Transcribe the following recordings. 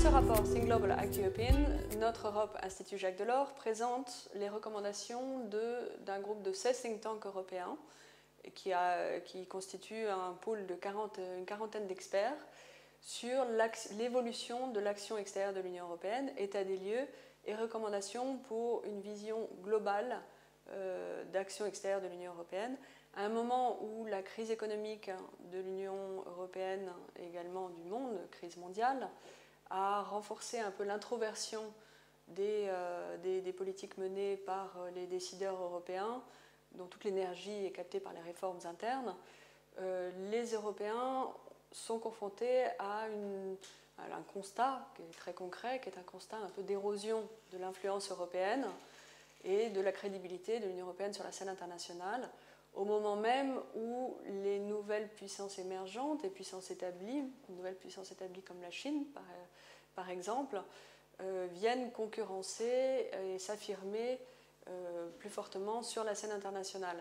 ce rapport Think Global Act European, Notre Europe Institut Jacques Delors présente les recommandations d'un groupe de 16 think tanks européens qui constitue un pool de une quarantaine d'experts sur l'évolution de l'action extérieure de l'Union européenne, état des lieux et recommandations pour une vision globale d'action extérieure de l'Union européenne, à un moment où la crise économique de l'Union européenne et également du monde, crise mondiale, a renforcé un peu l'introversion des politiques menées par les décideurs européens, dont toute l'énergie est captée par les réformes internes. Les Européens sont confrontés à un constat qui est très concret, qui est un constat un peu d'érosion de l'influence européenne et de la crédibilité de l'Union européenne sur la scène internationale, au moment même où les nouvelles puissances émergentes, les puissances établies, une nouvelle puissance établie comme la Chine par exemple, viennent concurrencer et s'affirmer plus fortement sur la scène internationale.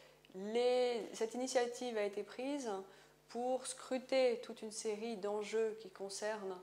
Cette initiative a été prise pour scruter toute une série d'enjeux qui concernent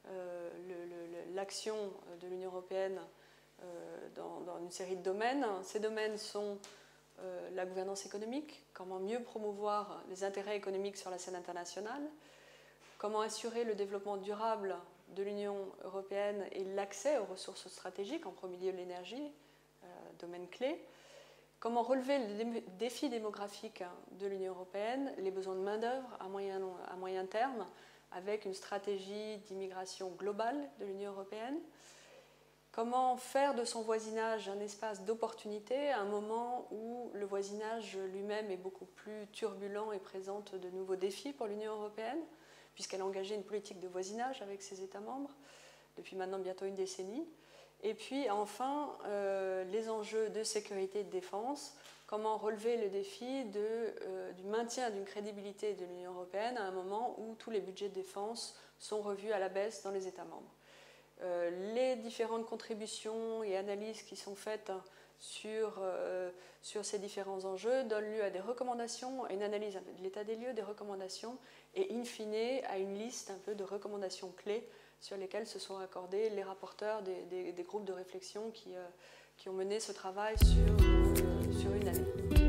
l'action de l'Union européenne dans une série de domaines. Ces domaines sont la gouvernance économique, comment mieux promouvoir les intérêts économiques sur la scène internationale, comment assurer le développement durable de l'Union européenne et l'accès aux ressources stratégiques, en premier lieu l'énergie, domaine clé, comment relever les défis démographiques de l'Union européenne, les besoins de main-d'œuvre à moyen terme, avec une stratégie d'immigration globale de l'Union européenne. Comment faire de son voisinage un espace d'opportunité à un moment où le voisinage lui-même est beaucoup plus turbulent et présente de nouveaux défis pour l'Union européenne, puisqu'elle a engagé une politique de voisinage avec ses États membres depuis maintenant bientôt une décennie. Et puis enfin, les enjeux de sécurité et de défense, comment relever le défi du maintien d'une crédibilité de l'Union européenne à un moment où tous les budgets de défense sont revus à la baisse dans les États membres. Les différentes contributions et analyses qui sont faites sur ces différents enjeux donnent lieu à des recommandations, à une analyse de l'état des lieux, des recommandations, et in fine à une liste un peu de recommandations clés sur lesquelles se sont accordés les rapporteurs des groupes de réflexion qui ont mené ce travail sur une année.